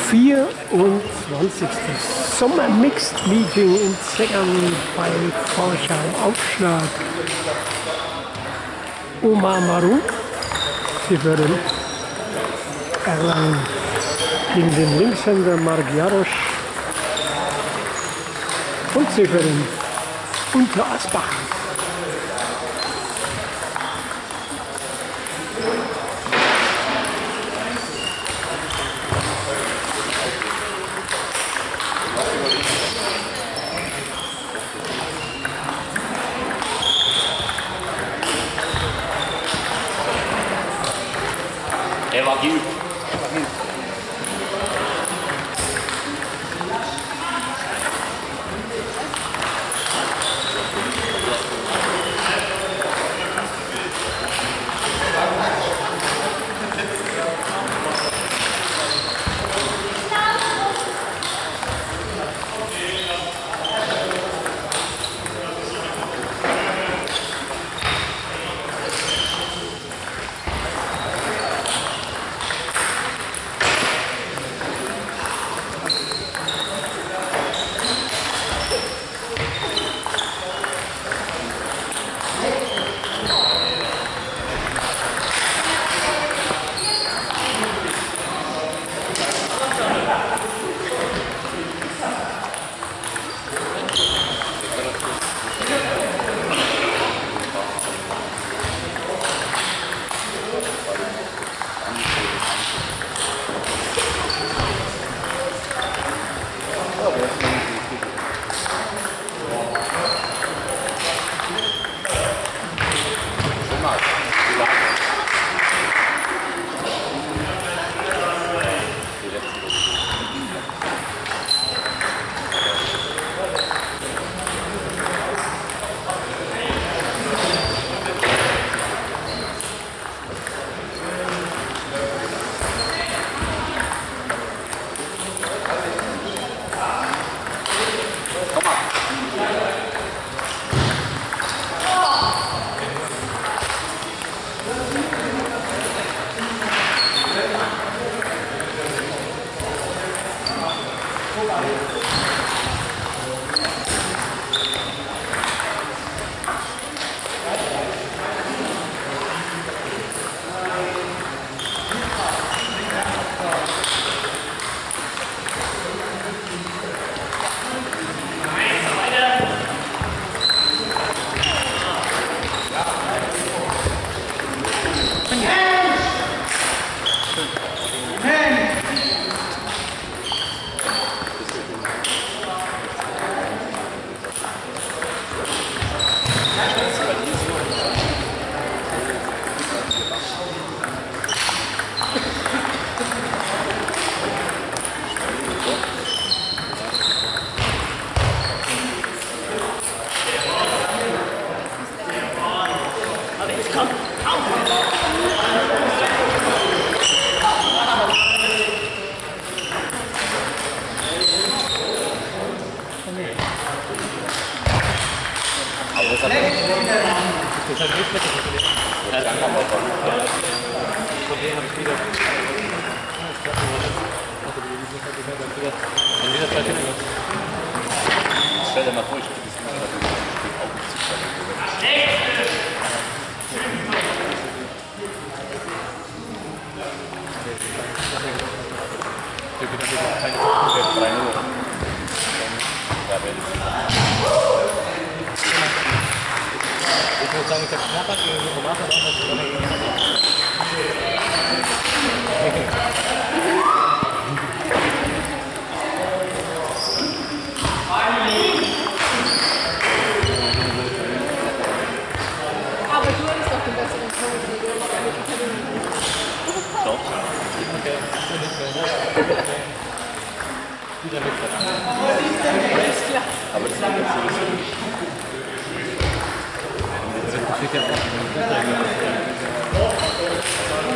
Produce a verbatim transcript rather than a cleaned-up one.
vierundzwanzigstes Sommer-Mixed-Meeting in Zeckern bei Forchheim Aufschlag. Omar Marun, sie würden Erlangen gegen den Linkshänder Mark Jarosch und sie würden Unterasbach. Er war geübt. Stell dir mal vor, ich würde das Ich muss sagen, ich habe knapp gegen die Romata und das ist aber du hattest doch den besseren Torhüter. so. okay. Wieder mit. Alles klar. Aber das ist jetzt sowieso. Das ist ja auch